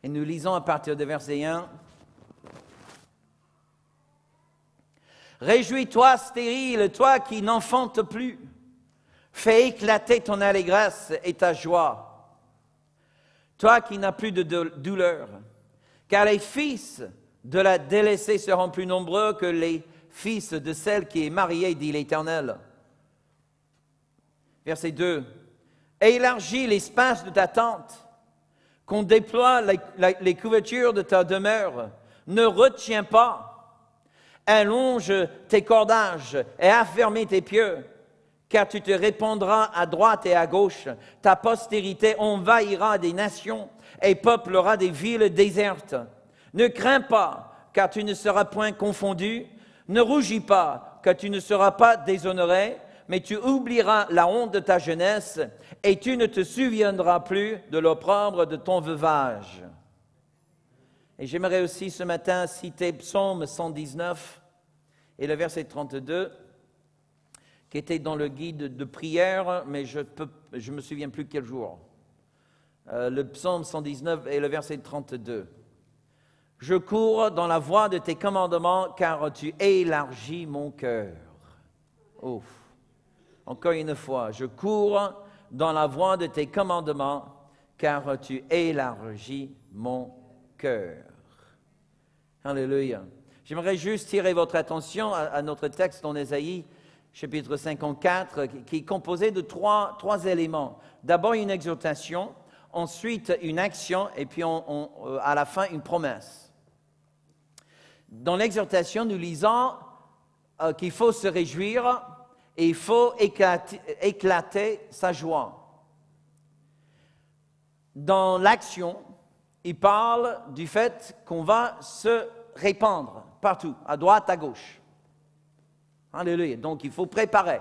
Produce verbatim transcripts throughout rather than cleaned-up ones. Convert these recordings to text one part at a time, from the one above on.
Et nous lisons à partir de verset un. « Réjouis-toi, stérile, toi qui n'enfantes plus. Fais éclater ton allégresse et ta joie. Toi qui n'as plus de douleur. Car les fils de la délaissée seront plus nombreux que les fils de celle qui est mariée, dit l'Éternel. » Verset deux. « Élargis l'espace de ta tente, qu'on déploie les, les couvertures de ta demeure. Ne retiens pas, allonge tes cordages et affermis tes pieux, car tu te répandras à droite et à gauche. Ta postérité envahira des nations et peuplera des villes désertes. Ne crains pas, car tu ne seras point confondu. Ne rougis pas, car tu ne seras pas déshonoré, mais tu oublieras la honte de ta jeunesse et tu ne te souviendras plus de l'opprobre de ton veuvage. » Et j'aimerais aussi ce matin citer Psaume cent dix-neuf et le verset trente-deux, qui était dans le guide de prière, mais je ne me souviens plus quel jour. Euh, le Psaume cent dix-neuf et le verset trente-deux. « Je cours dans la voie de tes commandements, car tu élargis mon cœur. » Ouf. Encore une fois, « Je cours dans la voie de tes commandements, car tu élargis mon cœur. » Alléluia. J'aimerais juste tirer votre attention à, à notre texte dans Ésaïe, chapitre cinquante-quatre, qui, qui est composé de trois, trois éléments. D'abord une exhortation, ensuite une action, et puis on, on, à la fin une promesse. Dans l'exhortation, nous lisons euh, qu'il faut se réjouir et il faut éclater, éclater sa joie. Dans l'action, il parle du fait qu'on va se répandre partout, à droite, à gauche. Alléluia. Donc, il faut préparer.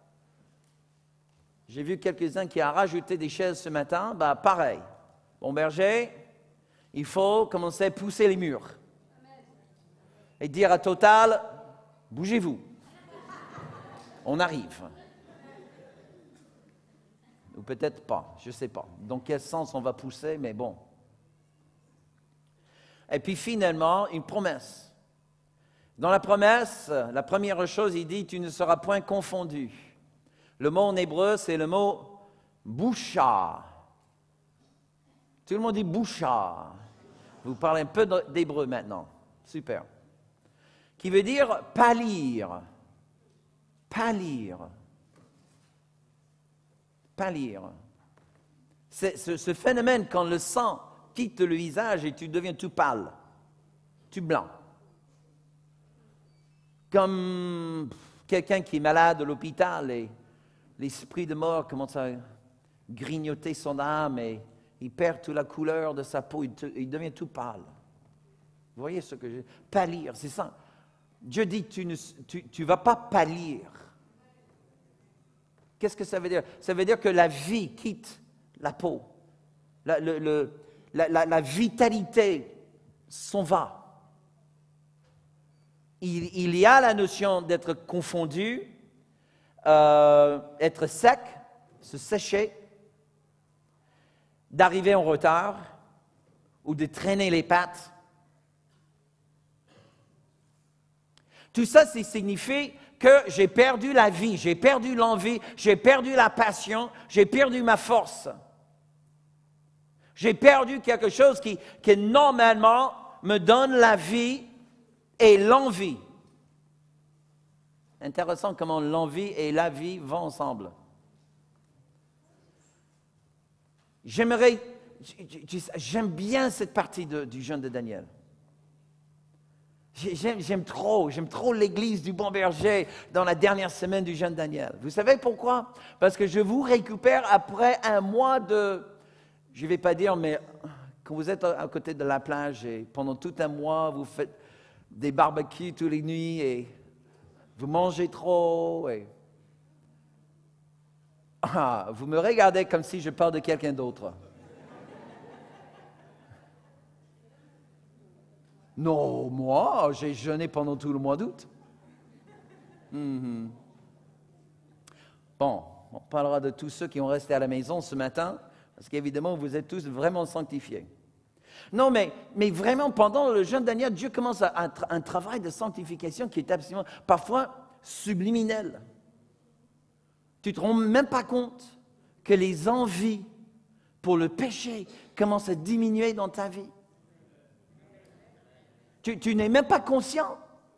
J'ai vu quelques-uns qui ont rajouté des chaises ce matin. Ben, pareil. Bon berger, il faut commencer à pousser les murs. Et dire à Total, bougez-vous. On arrive. Ou peut-être pas, je ne sais pas. Dans quel sens on va pousser, mais bon. Et puis finalement, une promesse. Dans la promesse, la première chose, il dit, tu ne seras point confondu. Le mot en hébreu, c'est le mot boucha. Tout le monde dit boucha. Vous parlez un peu d'hébreu maintenant. Super. Qui veut dire pâlir. Pâlir. Pâlir. C'est ce, ce phénomène quand le sang quitte le visage et tu deviens tout pâle, tout blanc. Comme quelqu'un qui est malade à l'hôpital et l'esprit de mort commence à grignoter son âme et il perd toute la couleur de sa peau, il, te, il devient tout pâle. Vous voyez ce que je... Pâlir, c'est ça. Dieu dit, tu ne tu, tu vas pas pâlir. Qu'est-ce que ça veut dire? Ça veut dire que la vie quitte la peau. La, le, le, la, la, la vitalité s'en va. Il, il y a la notion d'être confondu, euh, être sec, se sécher, d'arriver en retard ou de traîner les pattes. Tout ça, ça signifie que j'ai perdu la vie, j'ai perdu l'envie, j'ai perdu la passion, j'ai perdu ma force. J'ai perdu quelque chose qui, qui normalement me donne la vie et l'envie. Intéressant comment l'envie et la vie vont ensemble. J'aimerais, j'aime bien cette partie de, du jeûne de Daniel. J'aime, j'aime trop, j'aime trop l'église du Bon Berger dans la dernière semaine du jeûne de Daniel. Vous savez pourquoi? Parce que je vous récupère après un mois de, je ne vais pas dire, mais quand vous êtes à côté de la plage et pendant tout un mois, vous faites des barbecues toutes les nuits et vous mangez trop et ah, vous me regardez comme si je parle de quelqu'un d'autre. Non, moi, j'ai jeûné pendant tout le mois d'août. Mm-hmm. Bon, on parlera de tous ceux qui ont resté à la maison ce matin, parce qu'évidemment, vous êtes tous vraiment sanctifiés. Non, mais, mais vraiment, pendant le jeûne Daniel, Dieu commence à, un, un travail de sanctification qui est absolument, parfois, subliminel. Tu ne te rends même pas compte que les envies pour le péché commencent à diminuer dans ta vie. Tu, tu n'es même pas conscient.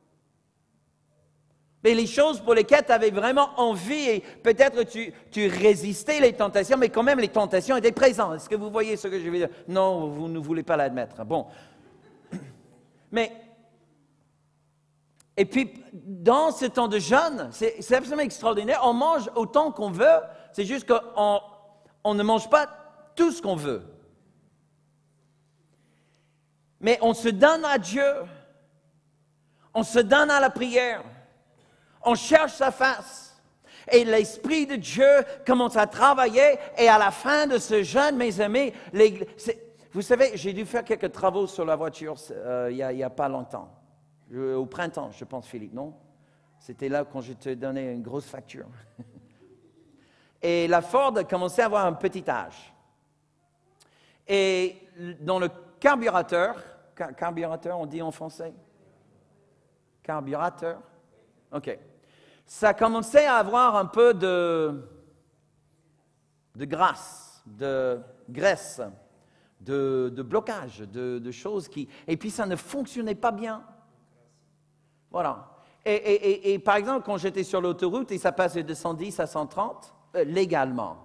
Mais les choses pour lesquelles tu avais vraiment envie, et peut-être tu, tu résistais les tentations, mais quand même les tentations étaient présentes. Est-ce que vous voyez ce que je veux dire? Non, vous ne voulez pas l'admettre. Bon. Mais, et puis, dans ce temps de jeûne, c'est, c'est absolument extraordinaire. On mange autant qu'on veut, c'est juste qu'on on ne mange pas tout ce qu'on veut. Mais on se donne à Dieu, on se donne à la prière. On cherche sa face. Et l'Esprit de Dieu commence à travailler. Et à la fin de ce jeûne, mes amis, vous savez, j'ai dû faire quelques travaux sur la voiture euh, il n'y a, a pas longtemps. Je, au printemps, je pense, Philippe, non? C'était là quand je te donnais une grosse facture. Et la Ford commençait à avoir un petit âge. Et dans le carburateur, car, carburateur, on dit en français? Carburateur? OK. Ça commençait à avoir un peu de, de grâce, de graisse, de, de blocage, de, de choses qui... Et puis ça ne fonctionnait pas bien. Voilà. Et, et, et, et par exemple, quand j'étais sur l'autoroute et ça passait de cent dix à cent trente, euh, légalement,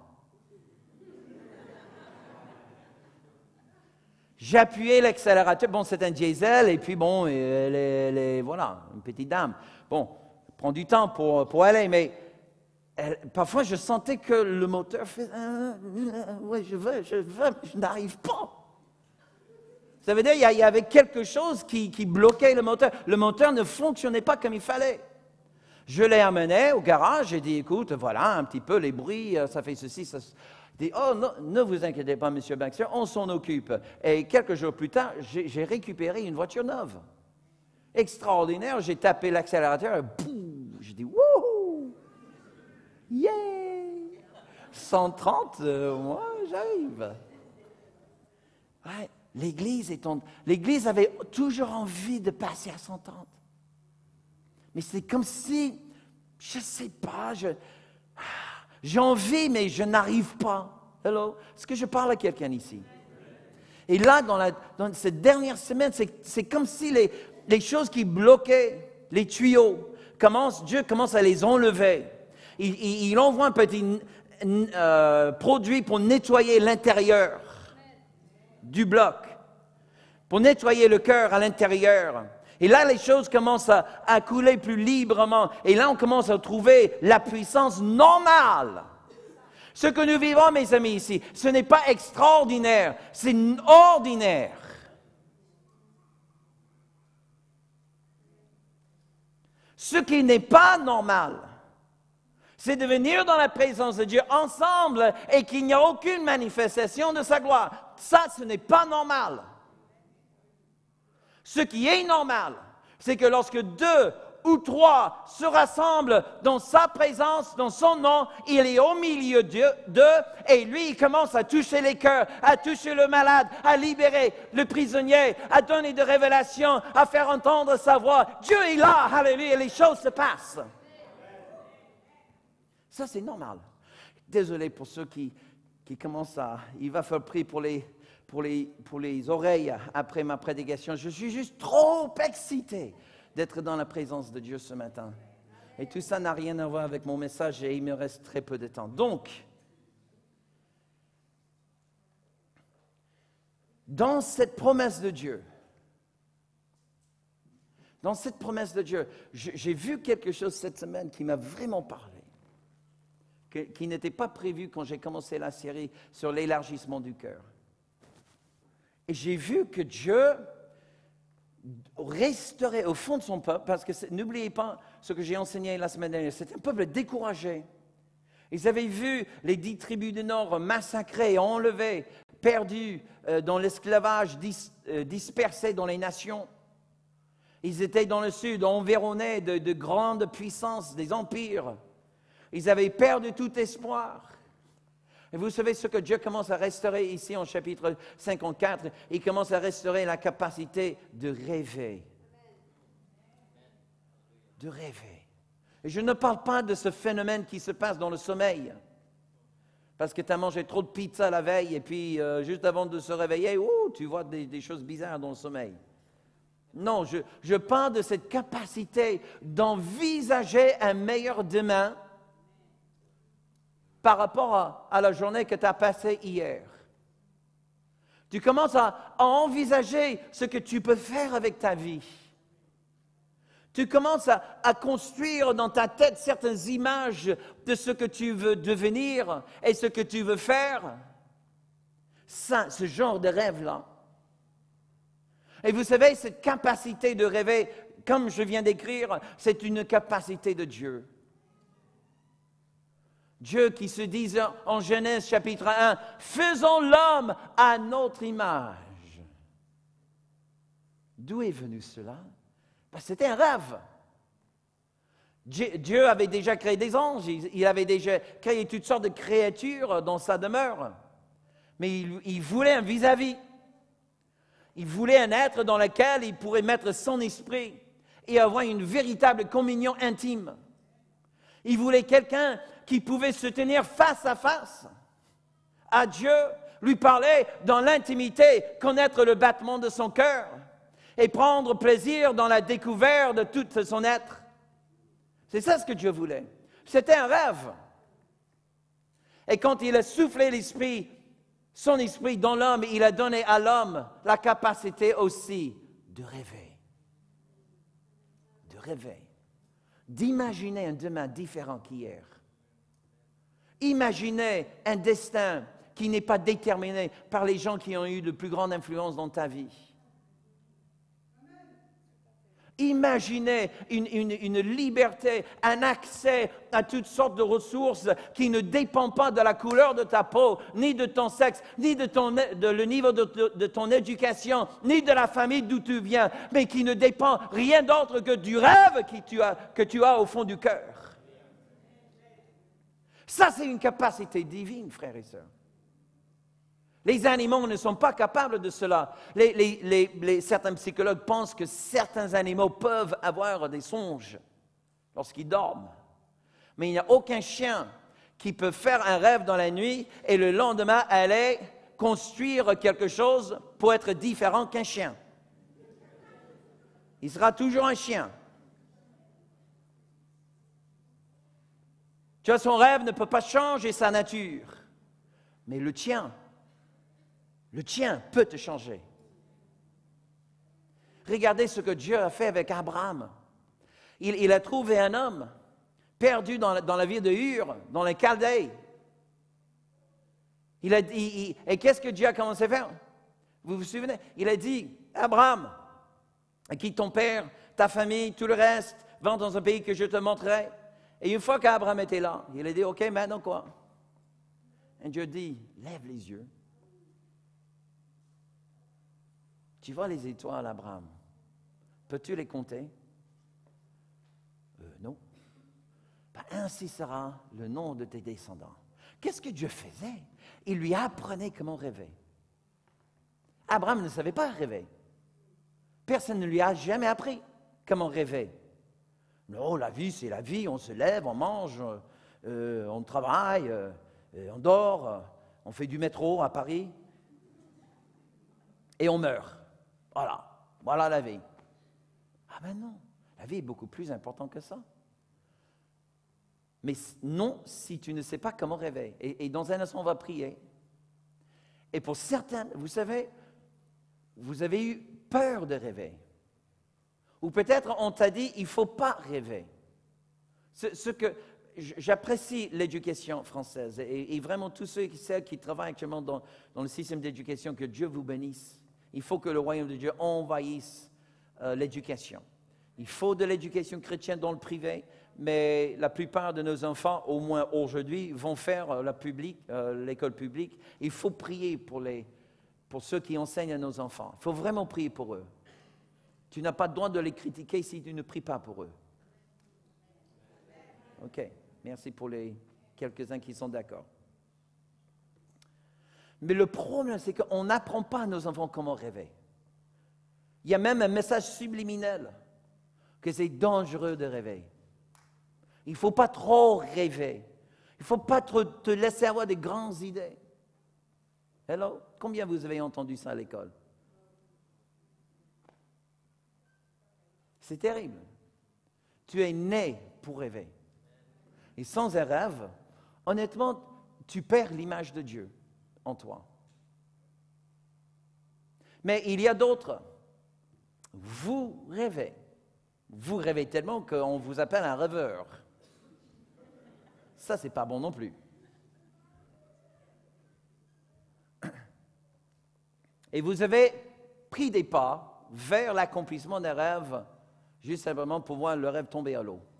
j'appuyais l'accélérateur. Bon, c'est un diesel et puis bon, elle est, elle est, voilà, une petite dame. Bon, prend du temps pour, pour aller, mais elle, parfois je sentais que le moteur fait euh, euh, ouais, je veux, je veux, je n'arrive pas. Ça veut dire qu'il y, y avait quelque chose qui, qui bloquait le moteur. Le moteur ne fonctionnait pas comme il fallait. Je l'ai amené au garage, j'ai dit, écoute, voilà un petit peu les bruits, ça fait ceci, ça. Il dit, oh, non, ne vous inquiétez pas, monsieur Baxter, on s'en occupe. Et quelques jours plus tard, j'ai, j'ai récupéré une voiture neuve. Extraordinaire, j'ai tapé l'accélérateur et boum, j'ai dit wouhou, yeah, cent trente, euh, moi j'arrive. Ouais, l'église est en... l'église avait toujours envie de passer à cent trente, mais c'est comme si, je ne sais pas, je, j'ai envie mais je n'arrive pas. Hello, est-ce que je parle à quelqu'un ici? Et là, dans, la, dans cette dernière semaine, c'est, c'est comme si les Les choses qui bloquaient, les tuyaux, commence, Dieu commence à les enlever. Il, il, il envoie un petit euh, produit pour nettoyer l'intérieur du bloc, pour nettoyer le cœur à l'intérieur. Et là, les choses commencent à, à couler plus librement. Et là, on commence à trouver la puissance normale. Ce que nous vivons, mes amis, ici, ce n'est pas extraordinaire, c'est ordinaire. Ce qui n'est pas normal, c'est de venir dans la présence de Dieu ensemble et qu'il n'y a aucune manifestation de sa gloire. Ça, ce n'est pas normal. Ce qui est normal, c'est que lorsque deux ou trois se rassemblent dans sa présence, dans son nom, il est au milieu d'eux et lui, il commence à toucher les cœurs, à toucher le malade, à libérer le prisonnier, à donner des révélations, à faire entendre sa voix. Dieu est là, alléluia, et les choses se passent. Ça, c'est normal. Désolé pour ceux qui, qui commencent à... Il va falloir prier pour les, pour, les, pour les oreilles après ma prédication. Je suis juste trop excité d'être dans la présence de Dieu ce matin. Et tout ça n'a rien à voir avec mon message et il me reste très peu de temps. Donc, dans cette promesse de Dieu, dans cette promesse de Dieu, j'ai vu quelque chose cette semaine qui m'a vraiment parlé, que, qui n'était pas prévu quand j'ai commencé la série sur l'élargissement du cœur. Et j'ai vu que Dieu restaurer au fond de son peuple, parce que n'oubliez pas ce que j'ai enseigné la semaine dernière, c'était un peuple découragé. Ils avaient vu les dix tribus du Nord massacrées, enlevées, perdues euh, dans l'esclavage, dis, euh, dispersées dans les nations. Ils étaient dans le sud, environnés de, de grandes puissances, des empires. Ils avaient perdu tout espoir. Et vous savez ce que Dieu commence à restaurer ici en chapitre cinquante-quatre, il commence à restaurer la capacité de rêver. De rêver. Et je ne parle pas de ce phénomène qui se passe dans le sommeil. Parce que tu as mangé trop de pizza la veille et puis euh, juste avant de se réveiller, ouh, tu vois des, des choses bizarres dans le sommeil. Non, je, je parle de cette capacité d'envisager un meilleur demain par rapport à, à la journée que tu as passée hier. Tu commences à, à envisager ce que tu peux faire avec ta vie. Tu commences à, à construire dans ta tête certaines images de ce que tu veux devenir et ce que tu veux faire. Ça, ce genre de rêve-là. Et vous savez, cette capacité de rêver, comme je viens d'écrire, c'est une capacité de Dieu. Dieu qui se dit en Genèse chapitre un, « Faisons l'homme à notre image ». D'où est venu cela? Ben, c'était un rêve. Dieu avait déjà créé des anges, il avait déjà créé toutes sortes de créatures dans sa demeure. Mais il, il voulait un vis-à-vis. Il voulait un être dans lequel il pourrait mettre son esprit et avoir une véritable communion intime. Il voulait quelqu'un qui pouvait se tenir face à face à Dieu, lui parler dans l'intimité, connaître le battement de son cœur et prendre plaisir dans la découverte de tout son être. C'est ça ce que Dieu voulait. C'était un rêve. Et quand il a soufflé l'esprit, son esprit dans l'homme, il a donné à l'homme la capacité aussi de rêver. De rêver. D'imaginer un demain différent qu'hier. Imaginez un destin qui n'est pas déterminé par les gens qui ont eu de plus grande influence dans ta vie. Imaginez une, une, une liberté, un accès à toutes sortes de ressources qui ne dépendent pas de la couleur de ta peau, ni de ton sexe, ni de, ton, de le niveau de, de, de ton éducation, ni de la famille d'où tu viens, mais qui ne dépend rien d'autre que du rêve que tu as, que tu as au fond du cœur. Ça, c'est une capacité divine, frères et sœurs. Les animaux ne sont pas capables de cela. Les, les, les, les, certains psychologues pensent que certains animaux peuvent avoir des songes lorsqu'ils dorment. Mais il n'y a aucun chien qui peut faire un rêve dans la nuit et le lendemain aller construire quelque chose pour être différent qu'un chien. Il sera toujours un chien. Tu vois, son rêve ne peut pas changer sa nature. Mais le tien, le tien peut te changer. Regardez ce que Dieu a fait avec Abraham. Il, il a trouvé un homme perdu dans la, dans la ville de Ur, dans les Chaldées. Il a, il, il, et qu'est-ce que Dieu a commencé à faire? Vous vous souvenez? Il a dit, Abraham, quitte ton père, ta famille, tout le reste, va dans un pays que je te montrerai. Et une fois qu'Abraham était là, il a dit, OK, maintenant quoi? Et Dieu dit, lève les yeux. Tu vois les étoiles, Abraham? Peux-tu les compter? Euh, non. Ben, ainsi sera le nom de tes descendants. Qu'est-ce que Dieu faisait? Il lui apprenait comment rêver. Abraham ne savait pas rêver. Personne ne lui a jamais appris comment rêver. Non, la vie, c'est la vie. On se lève, on mange, euh, on travaille, euh, on dort, euh, on fait du métro à Paris et on meurt. Voilà, voilà la vie. Ah ben non, la vie est beaucoup plus importante que ça. Mais non, si tu ne sais pas comment rêver. Et, et dans un instant, on va prier. Et pour certains, vous savez, vous avez eu peur de rêver. Ou peut-être on t'a dit, il ne faut pas rêver. Ce, ce que j'apprécie l'éducation française et, et vraiment tous ceux, ceux qui travaillent actuellement dans, dans le système d'éducation, que Dieu vous bénisse. Il faut que le royaume de Dieu envahisse euh, l'éducation. Il faut de l'éducation chrétienne dans le privé, mais la plupart de nos enfants, au moins aujourd'hui, vont faire euh, la publique, euh, l'école publique. Il faut prier pour, les, pour ceux qui enseignent à nos enfants. Il faut vraiment prier pour eux. Tu n'as pas le droit de les critiquer si tu ne pries pas pour eux. OK. Merci pour les quelques-uns qui sont d'accord. Mais le problème, c'est qu'on n'apprend pas à nos enfants comment rêver. Il y a même un message subliminal que c'est dangereux de rêver. Il ne faut pas trop rêver. Il ne faut pas trop te laisser avoir des grandes idées. Hello? Combien vous avez entendu ça à l'école? C'est terrible. Tu es né pour rêver. Et sans un rêve, honnêtement, tu perds l'image de Dieu en toi. Mais il y a d'autres. Vous rêvez. Vous rêvez tellement qu'on vous appelle un rêveur. Ça, c'est pas bon non plus. Et vous avez pris des pas vers l'accomplissement d'un rêve, juste simplement pour voir le rêve tomber à l'eau.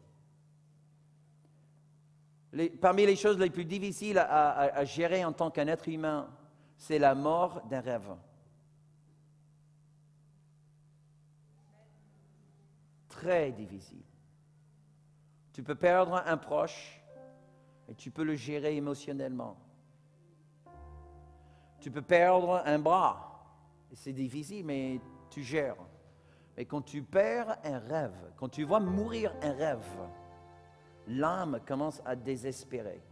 Les, parmi les choses les plus difficiles à, à, à gérer en tant qu'un être humain, c'est la mort d'un rêve. Très difficile. Tu peux perdre un proche et tu peux le gérer émotionnellement. Tu peux perdre un bras. C'est difficile, mais tu gères. Mais quand tu perds un rêve, quand tu vois mourir un rêve, l'âme commence à désespérer.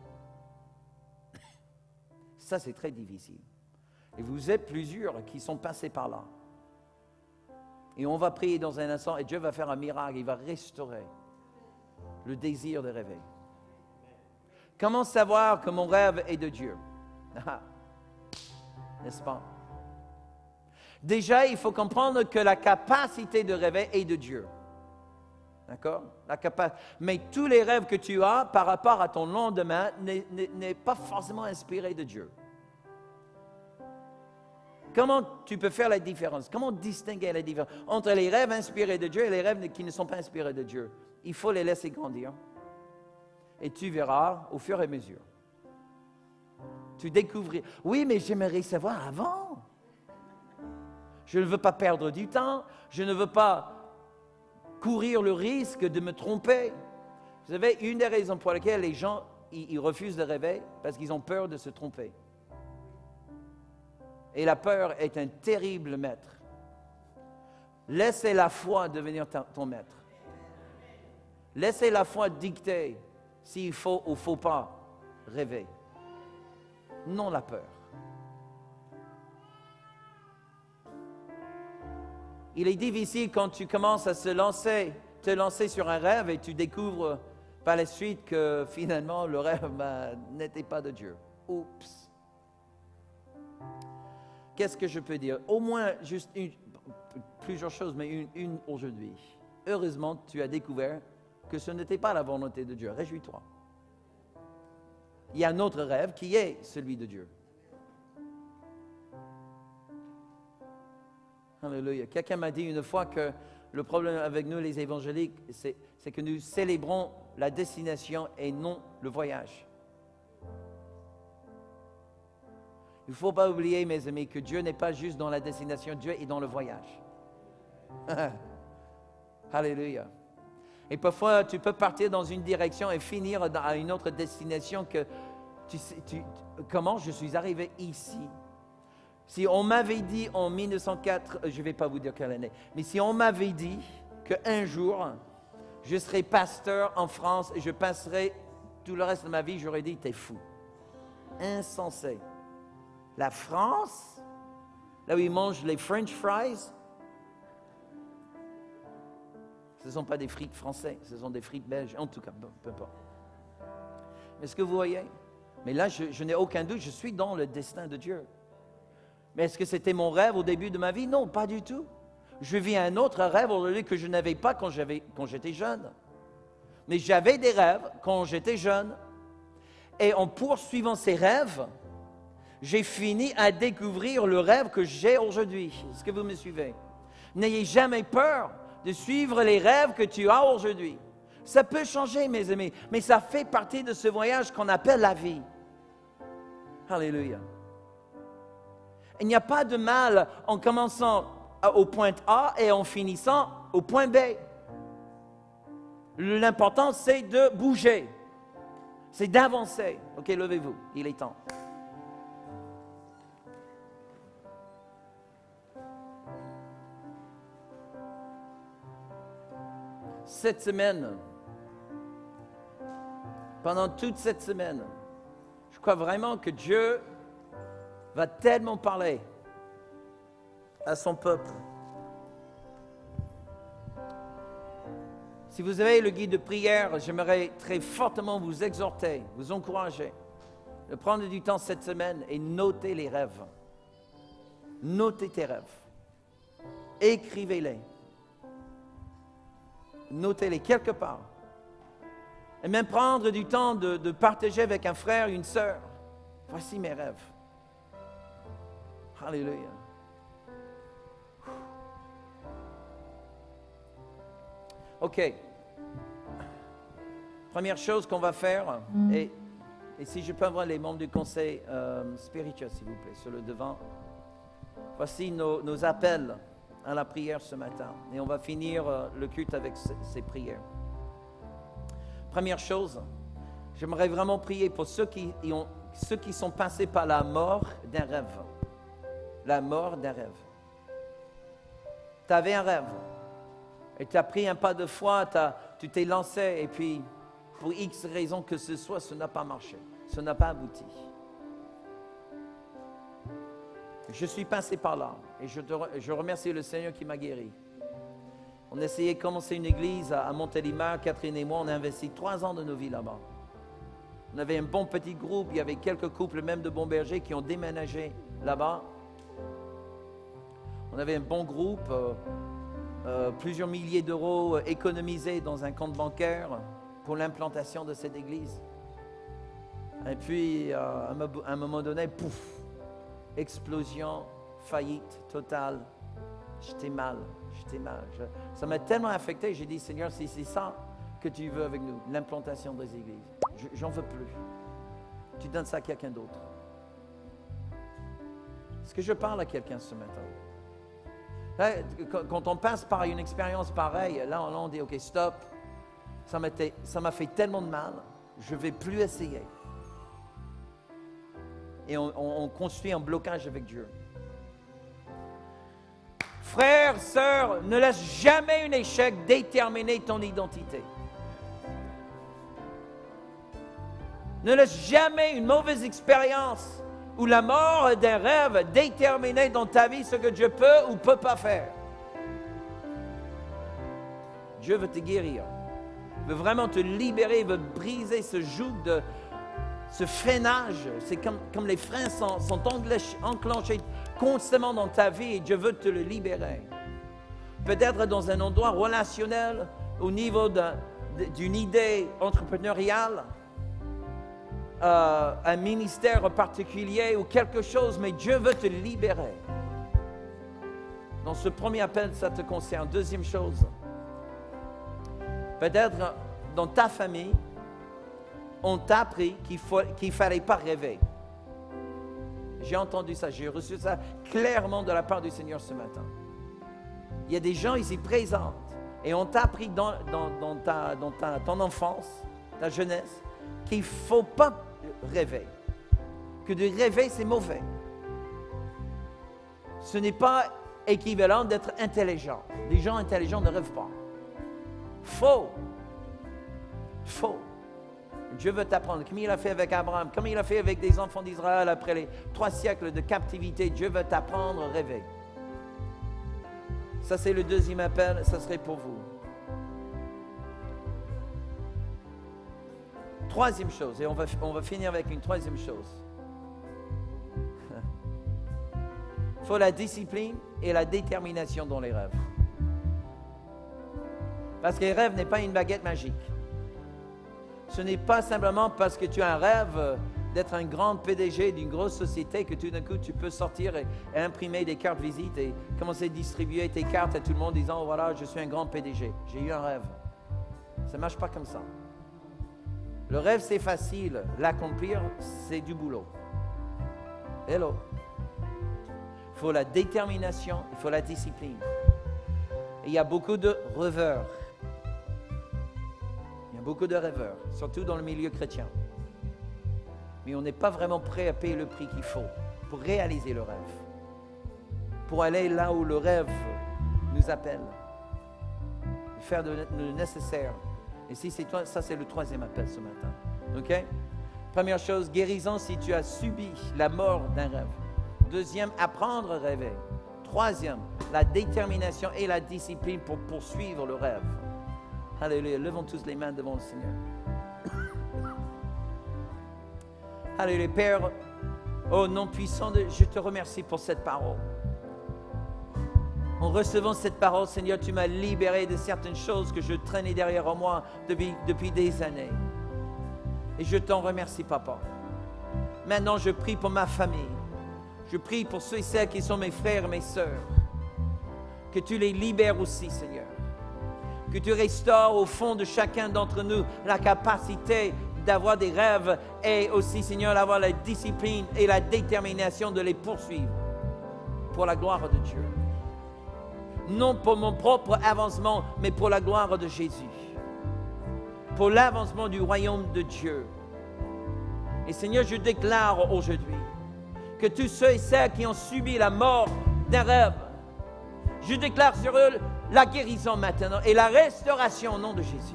Ça, c'est très difficile. Et vous êtes plusieurs qui sont passés par là. Et on va prier dans un instant et Dieu va faire un miracle. Il va restaurer le désir de rêver. Comment savoir que mon rêve est de Dieu? N'est-ce pas? Déjà, il faut comprendre que la capacité de rêver est de Dieu. D'accord? La capa- Mais tous les rêves que tu as par rapport à ton lendemain n'est, n'est, n'est pas forcément inspiré de Dieu. Comment tu peux faire la différence? Comment distinguer la différence entre les rêves inspirés de Dieu et les rêves qui ne sont pas inspirés de Dieu? Il faut les laisser grandir. Et tu verras au fur et à mesure. Tu découvriras. Oui, mais j'aimerais savoir avant. Je ne veux pas perdre du temps. Je ne veux pas courir le risque de me tromper. Vous savez, une des raisons pour lesquelles les gens ils, ils refusent de rêver, parce qu'ils ont peur de se tromper. Et la peur est un terrible maître. Laissez la foi devenir ton maître. Laissez la foi dicter s'il faut ou ne faut pas rêver. Non la peur. Il est difficile quand tu commences à se lancer, te lancer sur un rêve et tu découvres par la suite que finalement le rêve ben, n'était pas de Dieu. Oups. Qu'est-ce que je peux dire? Au moins, juste une, plusieurs choses, mais une, une aujourd'hui. Heureusement, tu as découvert que ce n'était pas la volonté de Dieu. Réjouis-toi. Il y a un autre rêve qui est celui de Dieu. Alléluia. Quelqu'un m'a dit une fois que le problème avec nous, les évangéliques, c'est, c'est que nous célébrons la destination et non le voyage. Il ne faut pas oublier, mes amis, que Dieu n'est pas juste dans la destination, Dieu est dans le voyage. Alléluia. Et parfois, tu peux partir dans une direction et finir à une autre destination que tu sais, tu, comment je suis arrivé ici? Si on m'avait dit en mille neuf cent quatre, je ne vais pas vous dire quelle année, mais si on m'avait dit qu'un jour, je serais pasteur en France et je passerai tout le reste de ma vie, j'aurais dit, t'es fou. Insensé. La France, là où ils mangent les French fries, ce ne sont pas des frites français, ce sont des frites belges, en tout cas, peu importe. Mais est-ce que vous voyez? Mais là, je, je n'ai aucun doute, je suis dans le destin de Dieu. Mais est-ce que c'était mon rêve au début de ma vie? Non, pas du tout. Je vis un autre rêve aujourd'hui que je n'avais pas quand, j'avais, quand j'étais jeune. Mais j'avais des rêves quand j'étais jeune. Et en poursuivant ces rêves, j'ai fini à découvrir le rêve que j'ai aujourd'hui. Est-ce que vous me suivez? N'ayez jamais peur de suivre les rêves que tu as aujourd'hui. Ça peut changer, mes amis, mais ça fait partie de ce voyage qu'on appelle la vie. Alléluia. Il n'y a pas de mal en commençant au point A et en finissant au point B. L'important, c'est de bouger. C'est d'avancer. OK, levez-vous. Il est temps. cette semaine, pendant toute cette semaine, je crois vraiment que Dieu va tellement parler à son peuple. Si vous avez le guide de prière, j'aimerais très fortement vous exhorter, vous encourager de prendre du temps cette semaine et noter les rêves. Notez tes rêves. Écrivez-les. Notez-les quelque part. Et même prendre du temps de, de partager avec un frère, une sœur. Voici mes rêves. Alléluia. OK. Première chose qu'on va faire, et, et si je peux avoir les membres du conseil euh, spirituel, s'il vous plaît, sur le devant. Voici nos, nos appels à la prière ce matin. Et on va finir euh, le culte avec ces, ces prières. Première chose, j'aimerais vraiment prier pour ceux qui, ont, ceux qui sont passés par la mort d'un rêve. La mort d'un rêve. Tu avais un rêve. Et tu as pris un pas de foi, tu t'es lancé, et puis, pour X raisons que ce soit, ça n'a pas marché. Ça n'a pas abouti. Je suis passé par là, et je, te, je remercie le Seigneur qui m'a guéri. On a essayé de commencer une église à, à Montélimar, Catherine et moi, on a investi trois ans de nos vies là-bas. On avait un bon petit groupe, il y avait quelques couples, même de bons bergers, qui ont déménagé là-bas. On avait un bon groupe, euh, euh, plusieurs milliers d'euros économisés dans un compte bancaire pour l'implantation de cette église. Et puis, euh, à un moment donné, pouf, explosion, faillite totale. J'étais mal, j'étais mal. Je, ça m'a tellement affecté, j'ai dit, Seigneur, si c'est ça que tu veux avec nous, l'implantation des églises, je, j'en veux plus. Tu donnes ça à quelqu'un d'autre. Est-ce que je parle à quelqu'un ce matin? Là, quand on passe par une expérience pareille, là on, là on dit, OK, stop, ça m'a, été, ça m'a fait tellement de mal, je ne vais plus essayer. Et on, on, on construit un blocage avec Dieu. Frères, sœurs, ne laisse jamais un échec déterminer ton identité. Ne laisse jamais une mauvaise expérience ou la mort d'un rêve déterminer dans ta vie ce que Dieu peut ou ne peut pas faire. Dieu veut te guérir. Il veut vraiment te libérer, il veut briser ce joug de ce freinage. C'est comme, comme les freins sont, sont enclenchés constamment dans ta vie et Dieu veut te le libérer. Peut-être dans un endroit relationnel, au niveau de, de, d'une idée entrepreneuriale, euh, un ministère particulier ou quelque chose, mais Dieu veut te libérer. Dans ce premier appel, ça te concerne. Deuxième chose, peut-être dans ta famille, on t'a appris qu'il faut, qu'il fallait pas rêver. J'ai entendu ça, j'ai reçu ça clairement de la part du Seigneur ce matin. Il y a des gens ici présents et on t'a appris dans, dans, dans, ta, dans ta, ton enfance, ta jeunesse, qu'il ne faut pas rêver. Que de rêver, c'est mauvais. Ce n'est pas équivalent d'être intelligent. Les gens intelligents ne rêvent pas. Faux. Faux. Dieu veut t'apprendre, comme il a fait avec Abraham, comme il a fait avec des enfants d'Israël après les trois siècles de captivité. Dieu veut t'apprendre à rêver. Ça, c'est le deuxième appel, ça serait pour vous. Troisième chose, et on va, on va finir avec une troisième chose. Il faut la discipline et la détermination dans les rêves. Parce que les rêves n'est pas une baguette magique. Ce n'est pas simplement parce que tu as un rêve d'être un grand P D G d'une grosse société que tout d'un coup tu peux sortir et, et imprimer des cartes visites et commencer à distribuer tes cartes à tout le monde disant « Voilà, je suis un grand P D G, j'ai eu un rêve. » Ça ne marche pas comme ça. Le rêve, c'est facile. L'accomplir, c'est du boulot. Hello. Il faut la détermination, il faut la discipline. Et il y a beaucoup de rêveurs. Il y a beaucoup de rêveurs, surtout dans le milieu chrétien. Mais on n'est pas vraiment prêt à payer le prix qu'il faut pour réaliser le rêve. Pour aller là où le rêve nous appelle. faire le nécessaire. Et si c'est toi, ça c'est le troisième appel ce matin. OK? Première chose, guérison si tu as subi la mort d'un rêve. Deuxième, apprendre à rêver. Troisième, la détermination et la discipline pour poursuivre le rêve. Alléluia. Levons tous les mains devant le Seigneur. Alléluia. Père, oh nom puissant, de, je te remercie pour cette parole. En recevant cette parole, Seigneur, tu m'as libéré de certaines choses que je traînais derrière moi depuis, depuis des années. Et je t'en remercie, Papa. Maintenant, je prie pour ma famille. Je prie pour ceux et celles qui sont mes frères et mes sœurs. Que tu les libères aussi, Seigneur. Que tu restaures au fond de chacun d'entre nous la capacité d'avoir des rêves et aussi, Seigneur, d'avoir la discipline et la détermination de les poursuivre pour la gloire de Dieu. Non pour mon propre avancement, mais pour la gloire de Jésus. Pour l'avancement du royaume de Dieu. Et Seigneur, je déclare aujourd'hui que tous ceux et celles qui ont subi la mort d'un rêve, je déclare sur eux la guérison maintenant et la restauration au nom de Jésus.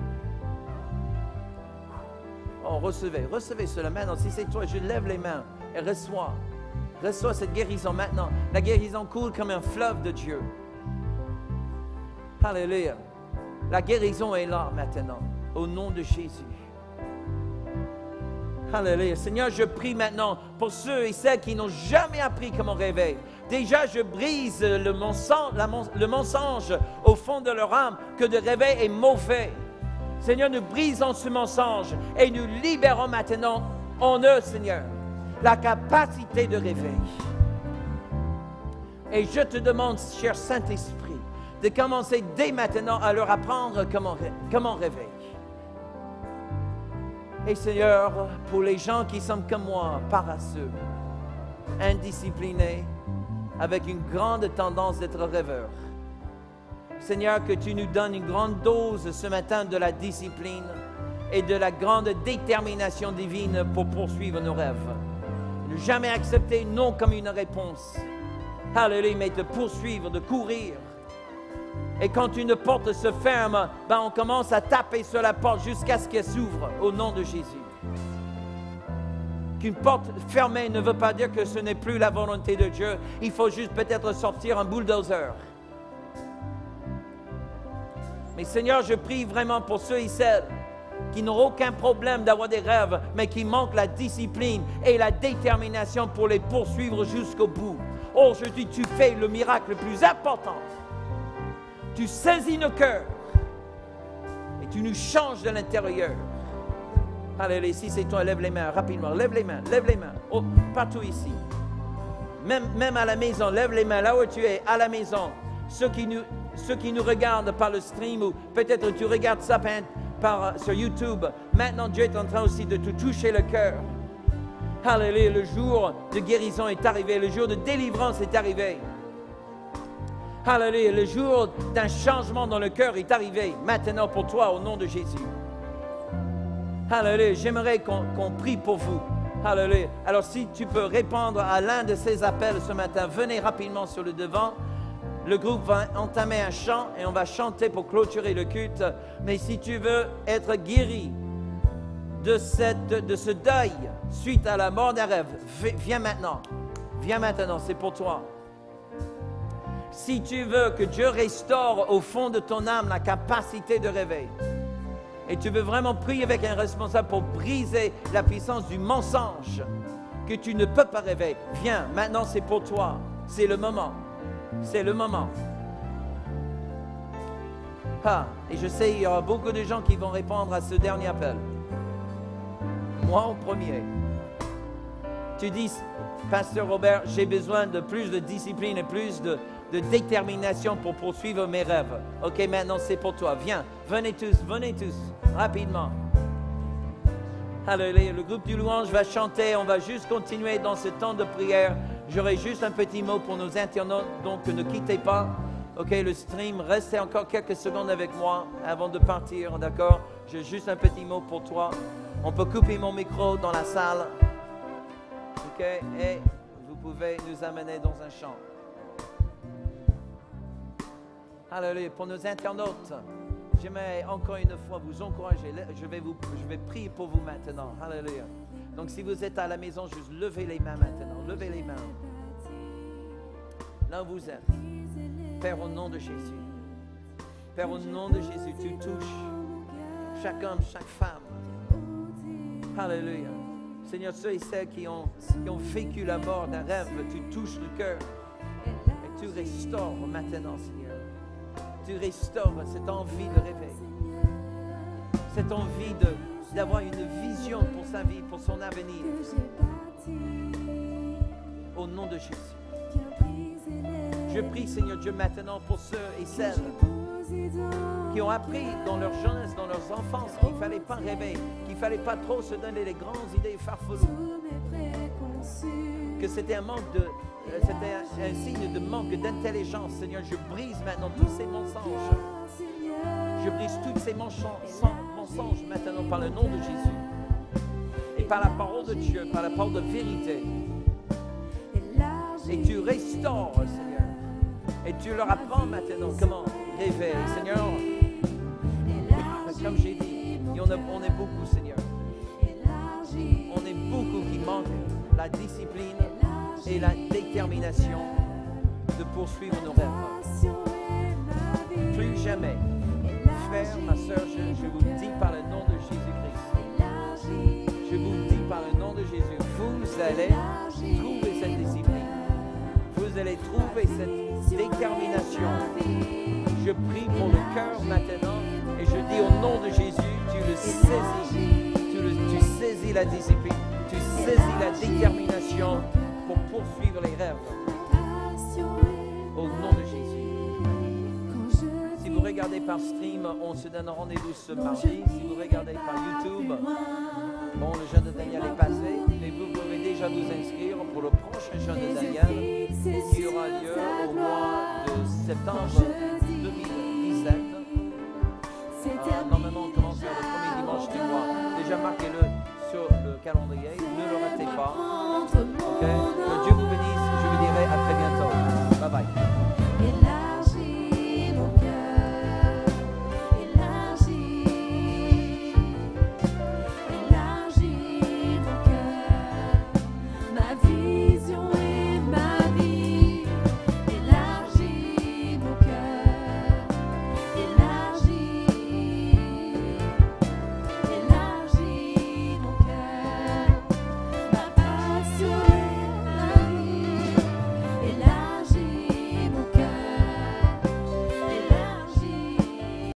Oh, recevez, recevez cela maintenant. Si c'est toi, je lève les mains et reçois. Reçois cette guérison maintenant. La guérison coule comme un fleuve de Dieu. Alléluia. La guérison est là maintenant, au nom de Jésus. Alléluia. Seigneur, je prie maintenant pour ceux et celles qui n'ont jamais appris comment rêver. Déjà, je brise le mensonge, la, le mensonge au fond de leur âme que de rêver est mauvais. Seigneur, nous brisons ce mensonge et nous libérons maintenant en eux, Seigneur, la capacité de rêver. Et je te demande, cher Saint-Esprit, de commencer dès maintenant à leur apprendre comment, comment rêver. Et Seigneur, pour les gens qui sont comme moi, paresseux, indisciplinés, avec une grande tendance d'être rêveurs, Seigneur, que tu nous donnes une grande dose ce matin de la discipline et de la grande détermination divine pour poursuivre nos rêves. Ne jamais accepter non comme une réponse. Alléluia, mais de poursuivre, de courir. Et quand une porte se ferme, ben on commence à taper sur la porte jusqu'à ce qu'elle s'ouvre au nom de Jésus. Qu'une porte fermée ne veut pas dire que ce n'est plus la volonté de Dieu. Il faut juste peut-être sortir un bulldozer. Mais Seigneur, je prie vraiment pour ceux et celles qui n'ont aucun problème d'avoir des rêves, mais qui manquent la discipline et la détermination pour les poursuivre jusqu'au bout. Aujourd'hui, tu fais le miracle le plus important. Tu saisis nos cœurs et tu nous changes de l'intérieur. Allez, si c'est toi, lève les mains rapidement. Lève les mains, lève les mains. Oh, partout ici. Même, même à la maison, lève les mains là où tu es, à la maison. Ceux qui nous, ceux qui nous regardent par le stream ou peut-être tu regardes ça par, par, sur YouTube. Maintenant, Dieu est en train aussi de te toucher le cœur. Alléluia, le jour de guérison est arrivé, le jour de délivrance est arrivé. Alléluia, le jour d'un changement dans le cœur est arrivé maintenant pour toi au nom de Jésus. Alléluia, j'aimerais qu'on qu'on prie pour vous. Alléluia. Alors si tu peux répondre à l'un de ces appels ce matin, venez rapidement sur le devant. Le groupe va entamer un chant et on va chanter pour clôturer le culte. Mais si tu veux être guéri de, cette, de ce deuil suite à la mort d'un rêve, viens maintenant. Viens maintenant, c'est pour toi. Si tu veux que Dieu restaure au fond de ton âme la capacité de rêver, et tu veux vraiment prier avec un responsable pour briser la puissance du mensonge, que tu ne peux pas rêver, viens, maintenant c'est pour toi, c'est le moment, c'est le moment. Ah, et je sais, il y aura beaucoup de gens qui vont répondre à ce dernier appel. Moi en premier. Tu dis, Pasteur Robert, j'ai besoin de plus de discipline et plus de... de détermination pour poursuivre mes rêves. Ok, maintenant c'est pour toi. Viens, venez tous, venez tous, rapidement. Alléluia, le groupe du louange va chanter, on va juste continuer dans ce temps de prière. J'aurai juste un petit mot pour nos internautes, donc ne quittez pas. Ok, le stream, restez encore quelques secondes avec moi avant de partir, d'accord? J'ai juste un petit mot pour toi. On peut couper mon micro dans la salle. Ok, et vous pouvez nous amener dans un chant. Alléluia. Pour nos internautes, j'aimerais encore une fois vous encourager. Je vais, vous, je vais prier pour vous maintenant. Alléluia. Donc si vous êtes à la maison, juste levez les mains maintenant. Levez les mains. Là où vous êtes. Père, au nom de Jésus. Père, au nom de Jésus, tu touches chaque homme, chaque femme. Alléluia. Seigneur, ceux et celles qui ont, qui ont vécu la mort d'un rêve, tu touches le cœur. Et tu restaures maintenant, Seigneur. Tu restaures cette envie de rêver. Cette envie de, d'avoir une vision pour sa vie, pour son avenir. Au nom de Jésus. Je prie, Seigneur Dieu, maintenant pour ceux et celles qui ont appris dans leur jeunesse, dans leurs enfances, qu'il ne fallait pas rêver, qu'il ne fallait pas trop se donner les grandes idées farfelues. Que c'était un manque de, euh, c'était un, un signe de manque d'intelligence. Seigneur, je brise maintenant tous ces mensonges. Je brise tous ces mensonges, mensonges maintenant par le nom de Jésus. Et par la parole de Dieu, par la parole de vérité. Et tu restaures, Seigneur. Et tu leur apprends maintenant comment rêver. Seigneur, comme j'ai dit, on, a, on est beaucoup, Seigneur. On est beaucoup qui manquent la discipline et la détermination de poursuivre nos rêves. Plus jamais. Frère, ma soeur, je, je vous le dis par le nom de Jésus-Christ. Je vous le dis par le nom de Jésus. Vous allez trouver cette discipline. Vous allez trouver cette détermination. Je prie pour le cœur maintenant et je dis au nom de Jésus, tu le saisis. Tu, le, tu saisis la discipline. Tu saisis la détermination pour poursuivre les rêves. Au nom de Jésus. Si vous regardez par stream, on se donne rendez-vous ce mardi. Si vous regardez par YouTube, bon, le jeûne de Daniel est passé, mais vous pouvez déjà vous inscrire pour le prochain jeûne de Daniel qui aura lieu au mois de septembre